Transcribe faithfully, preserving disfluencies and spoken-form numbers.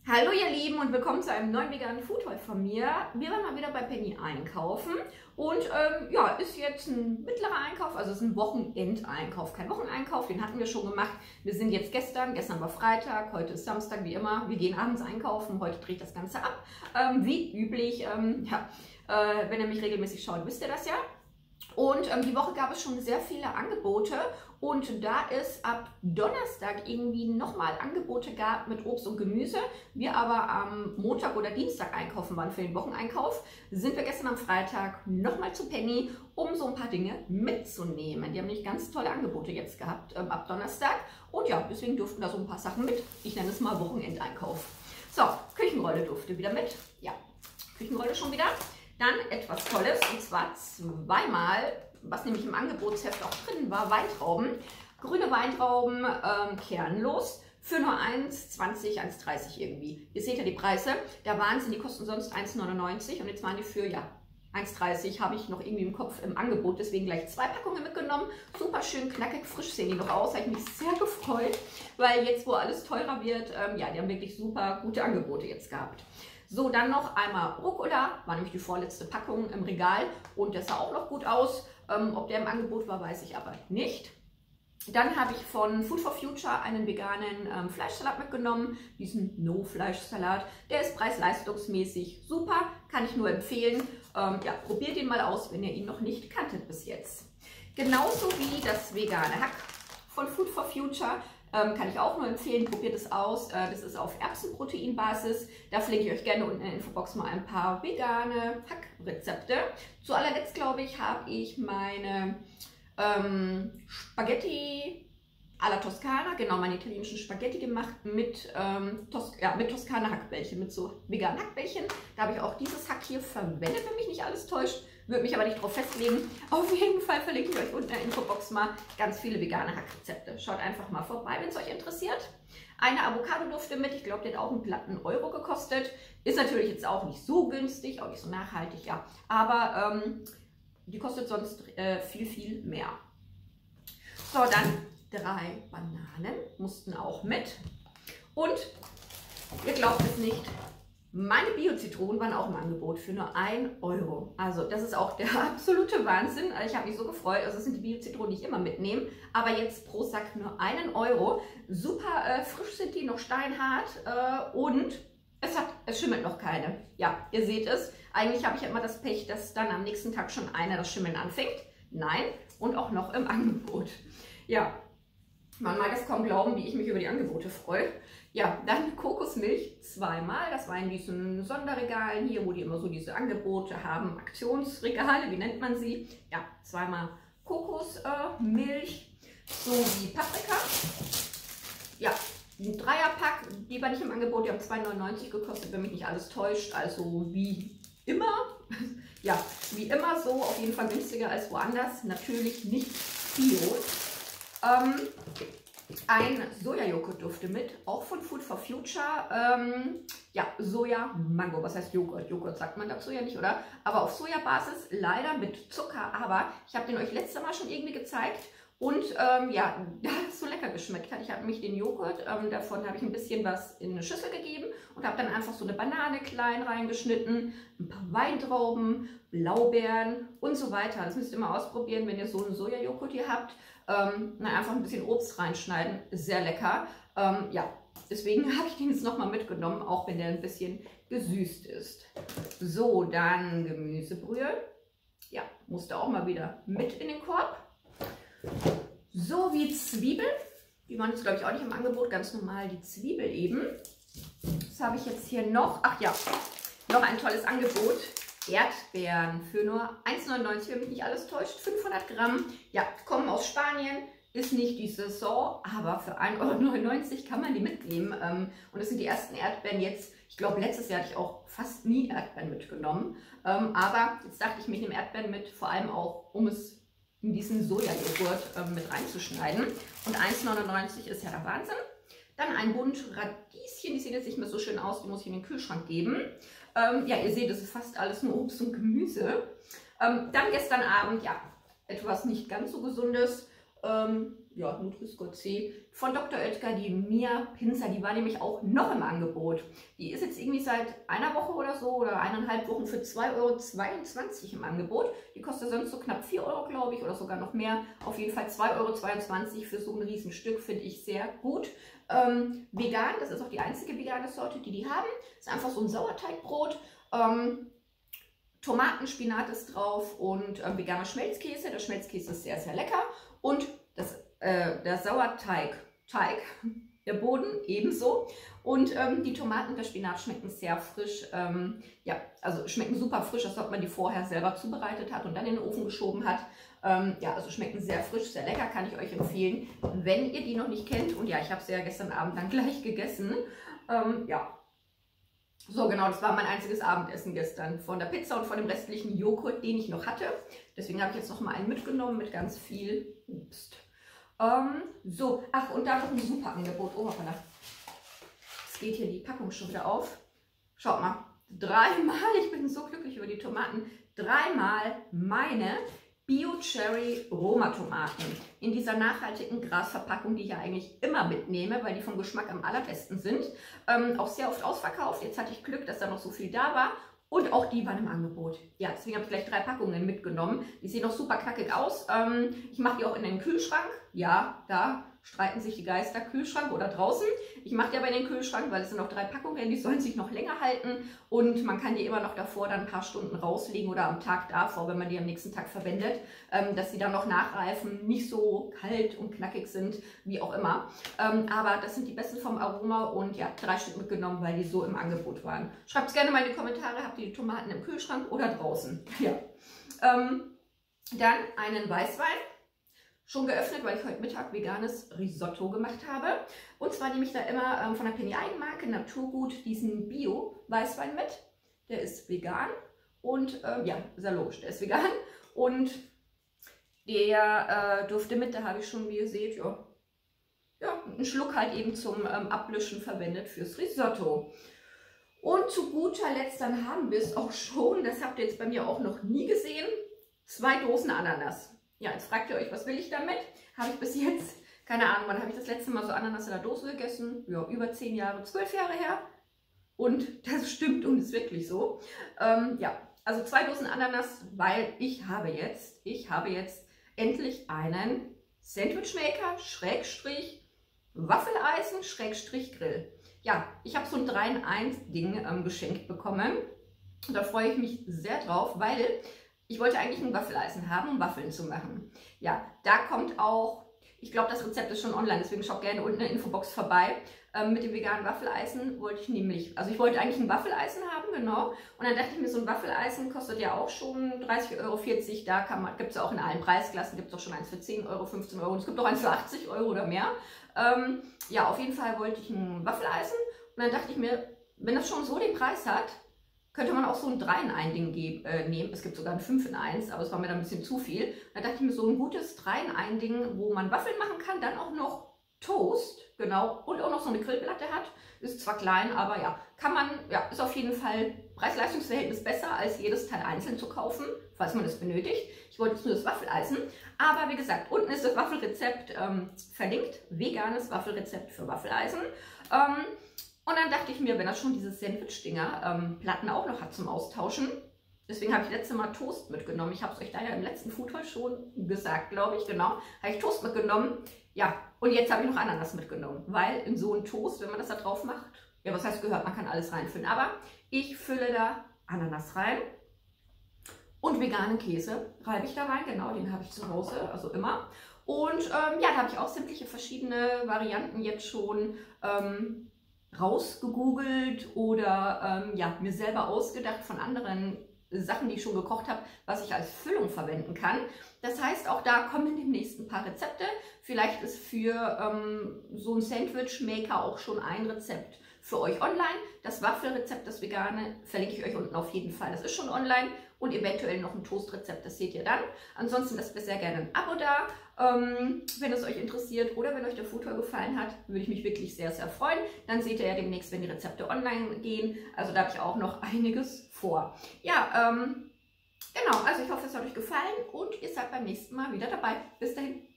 Hallo ihr Lieben und willkommen zu einem neuen veganen Food Haul von mir. Wir waren mal wieder bei Penny einkaufen und ähm, ja, ist jetzt ein mittlerer Einkauf, also es ist ein Wochenendeinkauf, kein Wocheneinkauf, den hatten wir schon gemacht. Wir sind jetzt gestern, gestern war Freitag, heute ist Samstag, wie immer. Wir gehen abends einkaufen, heute dreht das Ganze ab. Ähm, wie üblich, ähm, ja, äh, wenn ihr mich regelmäßig schaut, wisst ihr das ja. Und ähm, die Woche gab es schon sehr viele Angebote und da es ab Donnerstag irgendwie nochmal Angebote gab mit Obst und Gemüse, wir aber am Montag oder Dienstag einkaufen waren für den Wocheneinkauf, sind wir gestern am Freitag nochmal zu Penny, um so ein paar Dinge mitzunehmen. Die haben nämlich ganz tolle Angebote jetzt gehabt ähm, ab Donnerstag und ja, deswegen durften da so ein paar Sachen mit. Ich nenne es mal Wochenendeinkauf. So, Küchenrolle durfte wieder mit. Ja, Küchenrolle schon wieder. Dann etwas Tolles, und zwar zweimal, was nämlich im Angebotsheft auch drin war, Weintrauben. Grüne Weintrauben, ähm, kernlos, für nur eins zwanzig, eins dreißig irgendwie. Ihr seht ja die Preise, der Wahnsinn, die kosten sonst eins neunundneunzig und jetzt waren die für, ja, eins dreißig habe ich noch irgendwie im Kopf im Angebot, deswegen gleich zwei Packungen mitgenommen. Super schön knackig, frisch sehen die noch aus, habe ich mich sehr gefreut, weil jetzt, wo alles teurer wird, ähm, ja, die haben wirklich super gute Angebote jetzt gehabt. So, dann noch einmal Rucola, war nämlich die vorletzte Packung im Regal und der sah auch noch gut aus. Ähm, ob der im Angebot war, weiß ich aber nicht. Dann habe ich von Food for Future einen veganen ähm, Fleischsalat mitgenommen, diesen No-Fleisch-Salat. Der ist preis-leistungsmäßig super, kann ich nur empfehlen. Ähm, ja, probiert ihn mal aus, wenn ihr ihn noch nicht kanntet bis jetzt. Genauso wie das vegane Hack von Food for Future. Ähm, kann ich auch nur empfehlen, probiert es aus. Äh, das ist auf Erbsenproteinbasis. Da verlinke ich euch gerne unten in der Infobox mal ein paar vegane Hackrezepte. Zu allerletzt, glaube ich, habe ich meine ähm, Spaghetti alla Toskana, genau, meine italienischen Spaghetti gemacht mit, ähm, Tos ja, mit Toskana Hackbällchen, mit so veganen Hackbällchen. Da habe ich auch dieses Hack hier verwendet, wenn mich nicht alles täuscht. Würde mich aber nicht darauf festlegen. Auf jeden Fall verlinke ich euch unten in der Infobox mal ganz viele vegane Hackrezepte. Schaut einfach mal vorbei, wenn es euch interessiert. Eine Avocado durfte mit. Ich glaube, die hat auch einen glatten Euro gekostet. Ist natürlich jetzt auch nicht so günstig, auch nicht so nachhaltig, ja. Aber ähm, die kostet sonst äh, viel, viel mehr. So, dann drei Bananen mussten auch mit. Und ihr glaubt es nicht, meine Bio-Zitronen waren auch im Angebot für nur ein Euro. Also das ist auch der absolute Wahnsinn. Ich habe mich so gefreut. Also das sind die Bio-Zitronen, die ich immer mitnehme. Aber jetzt pro Sack nur einen Euro. Super äh, frisch sind die, noch steinhart. Äh, und es, hat, es schimmelt noch keine. Ja, ihr seht es. Eigentlich habe ich ja immer das Pech, dass dann am nächsten Tag schon einer das Schimmeln anfängt. Nein, und auch noch im Angebot. Ja, man mag es kaum glauben, wie ich mich über die Angebote freue. Ja, dann Kokosmilch zweimal. Das war in diesen Sonderregalen hier, wo die immer so diese Angebote haben. Aktionsregale, wie nennt man sie? Ja, zweimal Kokosmilch äh, sowie Paprika. Ja, ein Dreierpack, die war nicht im Angebot. Die haben zwei neunundneunzig gekostet, wenn mich nicht alles täuscht. Also wie immer. Ja, wie immer so. Auf jeden Fall günstiger als woanders. Natürlich nicht Bio. Ähm, Ein Sojajoghurt durfte mit, auch von Food for Future. Ähm, ja, Soja-Mango, was heißt Joghurt? Joghurt sagt man dazu ja nicht, oder? Aber auf Sojabasis, leider mit Zucker. Aber ich habe den euch letztes Mal schon irgendwie gezeigt. Und ähm, ja, da es so lecker geschmeckt hat. Ich habe mich den Joghurt, ähm, davon habe ich ein bisschen was in eine Schüssel gegeben und habe dann einfach so eine Banane klein reingeschnitten, ein paar Weintrauben, Blaubeeren und so weiter. Das müsst ihr mal ausprobieren, wenn ihr so einen Sojajoghurt hier habt. Ähm, na, einfach ein bisschen Obst reinschneiden, sehr lecker. Ähm, ja, deswegen habe ich den jetzt nochmal mitgenommen, auch wenn der ein bisschen gesüßt ist. So, dann Gemüsebrühe. Ja, musste auch mal wieder mit in den Korb. So wie Zwiebeln. Die waren jetzt, glaube ich, auch nicht im Angebot. Ganz normal die Zwiebel eben. Was habe ich jetzt hier noch? Ach ja, noch ein tolles Angebot. Erdbeeren für nur eins neunundneunzig, wenn mich nicht alles täuscht. fünfhundert Gramm. Ja, kommen aus Spanien. Ist nicht die Saison, aber für ein Euro neunundneunzig kann man die mitnehmen. Und das sind die ersten Erdbeeren jetzt. Ich glaube, letztes Jahr hatte ich auch fast nie Erdbeeren mitgenommen. Aber jetzt dachte ich, ich nehme Erdbeeren mit, vor allem auch, um es in diesen Sojajoghurt ähm, mit reinzuschneiden. Und eins neunundneunzig ist ja der Wahnsinn. Dann ein Bund Radieschen, die sehen jetzt nicht mehr so schön aus, die muss ich in den Kühlschrank geben. Ähm, ja, ihr seht, das ist fast alles nur Obst und Gemüse. Ähm, dann gestern Abend, ja, etwas nicht ganz so Gesundes. Ähm, ja, Nutri-Score C von Doktor Oetker, die Mia Pinzer, die war nämlich auch noch im Angebot. Die ist jetzt irgendwie seit einer Woche oder so oder eineinhalb Wochen für zwei Euro zweiundzwanzig im Angebot. Die kostet sonst so knapp vier Euro, glaube ich, oder sogar noch mehr. Auf jeden Fall zwei Euro zweiundzwanzig für so ein Riesenstück, finde ich sehr gut. Ähm, vegan, das ist auch die einzige vegane Sorte, die die haben. Ist einfach so ein Sauerteigbrot. Ähm, Tomaten, Spinat ist drauf und äh, veganer Schmelzkäse. Der Schmelzkäse ist sehr, sehr lecker. Und das, äh, der Sauerteig, Teig, der Boden ebenso. Und ähm, die Tomaten und der Spinat schmecken sehr frisch. Ähm, ja, also schmecken super frisch, als ob man die vorher selber zubereitet hat und dann in den Ofen geschoben hat. Ähm, ja, also schmecken sehr frisch, sehr lecker, kann ich euch empfehlen, wenn ihr die noch nicht kennt. Und ja, ich habe sie ja gestern Abend dann gleich gegessen. Ähm, ja. So, genau, das war mein einziges Abendessen gestern von der Pizza und von dem restlichen Joghurt, den ich noch hatte. Deswegen habe ich jetzt noch mal einen mitgenommen mit ganz viel Obst. Ähm, so, ach, und da noch ein super Angebot. Oh, hoppala. Jetzt geht hier die Packung schon wieder auf. Schaut mal, dreimal, ich bin so glücklich über die Tomaten, dreimal meine Bio-Cherry-Roma-Tomaten in dieser nachhaltigen Grasverpackung, die ich ja eigentlich immer mitnehme, weil die vom Geschmack am allerbesten sind. Ähm, auch sehr oft ausverkauft. Jetzt hatte ich Glück, dass da noch so viel da war. Und auch die waren im Angebot. Ja, deswegen habe ich gleich drei Packungen mitgenommen. Die sehen noch super knackig aus. Ähm, ich mache die auch in den Kühlschrank. Ja, da streiten sich die Geister, Kühlschrank oder draußen. Ich mache die aber in den Kühlschrank, weil es sind noch drei Packungen, die sollen sich noch länger halten. Und man kann die immer noch davor dann ein paar Stunden rauslegen oder am Tag davor, wenn man die am nächsten Tag verwendet, ähm, dass sie dann noch nachreifen, nicht so kalt und knackig sind, wie auch immer. Ähm, aber das sind die besten vom Aroma und ja, drei Stück mitgenommen, weil die so im Angebot waren. Schreibt es gerne mal in die Kommentare, habt ihr die Tomaten im Kühlschrank oder draußen? Ja. Ähm, dann einen Weißwein. Schon geöffnet, weil ich heute Mittag veganes Risotto gemacht habe. Und zwar nehme ich da immer ähm, von der Penny Eigenmarke Naturgut diesen Bio-Weißwein mit. Der ist vegan und ähm, ja, ist ja logisch, der ist vegan. Und der äh, durfte mit, da habe ich schon, wie ihr seht, ja, ja, einen Schluck halt eben zum ähm, Ablöschen verwendet fürs Risotto. Und zu guter Letzt, dann haben wir es auch schon, das habt ihr jetzt bei mir auch noch nie gesehen, zwei Dosen Ananas. Ja, jetzt fragt ihr euch, was will ich damit? Habe ich bis jetzt, keine Ahnung, wann habe ich das letzte Mal so Ananas in der Dose gegessen? Ja, über zehn Jahre, zwölf Jahre her. Und das stimmt und ist wirklich so. Ähm, ja, also zwei Dosen Ananas, weil ich habe jetzt, ich habe jetzt endlich einen Sandwichmaker, Schrägstrich, Waffeleisen, Schrägstrich, Grill. Ja, ich habe so ein drei in eins Ding ähm, geschenkt bekommen. Und da freue ich mich sehr drauf, weil ich wollte eigentlich ein Waffeleisen haben, um Waffeln zu machen. Ja, da kommt auch, ich glaube, das Rezept ist schon online, deswegen schaut gerne unten in der Infobox vorbei. Ähm, mit dem veganen Waffeleisen wollte ich nämlich, also ich wollte eigentlich ein Waffeleisen haben, genau. Und dann dachte ich mir, so ein Waffeleisen kostet ja auch schon dreißig Euro, vierzig. Da gibt es ja auch in allen Preisklassen, gibt es auch schon eins für zehn Euro, fünfzehn Euro. Und es gibt auch eins für achtzig Euro oder mehr. Ähm, ja, auf jeden Fall wollte ich ein Waffeleisen. Und dann dachte ich mir, wenn das schon so den Preis hat, könnte man auch so ein drei in eins Ding äh, nehmen. Es gibt sogar ein fünf in eins, aber es war mir dann ein bisschen zu viel. Da dachte ich mir, so ein gutes drei in eins Ding, wo man Waffeln machen kann, dann auch noch Toast, genau, und auch noch so eine Grillplatte hat. Ist zwar klein, aber ja, kann man, ja, ist auf jeden Fall Preis-Leistungs-Verhältnis besser, als jedes Teil einzeln zu kaufen, falls man es benötigt. Ich wollte jetzt nur das Waffeleisen, aber wie gesagt, unten ist das Waffelrezept ähm, verlinkt, veganes Waffelrezept für Waffeleisen. Ähm, Und dann dachte ich mir, wenn das schon diese Sandwich-Dinger ähm, Platten auch noch hat zum Austauschen, deswegen habe ich letztes Mal Toast mitgenommen. Ich habe es euch da ja im letzten Food Haul schon gesagt, glaube ich, genau. Habe ich Toast mitgenommen. Ja, und jetzt habe ich noch Ananas mitgenommen, weil in so einen Toast, wenn man das da drauf macht, ja, was heißt gehört, man kann alles reinfüllen. Aber ich fülle da Ananas rein und veganen Käse reibe ich da rein. Genau, den habe ich zu Hause, also immer. Und ähm, ja, da habe ich auch sämtliche verschiedene Varianten jetzt schon ähm, rausgegoogelt oder ähm, ja, mir selber ausgedacht von anderen Sachen, die ich schon gekocht habe, was ich als Füllung verwenden kann. Das heißt, auch da kommen demnächst ein paar Rezepte. Vielleicht ist für ähm, so ein Sandwich-Maker auch schon ein Rezept für euch online. Das Waffelrezept, das vegane, verlinke ich euch unten auf jeden Fall. Das ist schon online und eventuell noch ein Toastrezept, das seht ihr dann. Ansonsten lasst mir sehr gerne ein Abo da, ähm, wenn es euch interessiert oder wenn euch der Food Haul gefallen hat, würde ich mich wirklich sehr, sehr freuen. Dann seht ihr ja demnächst, wenn die Rezepte online gehen. Also da habe ich auch noch einiges vor. Ja, ähm, genau, also ich hoffe, es hat euch gefallen und ihr seid beim nächsten Mal wieder dabei. Bis dahin.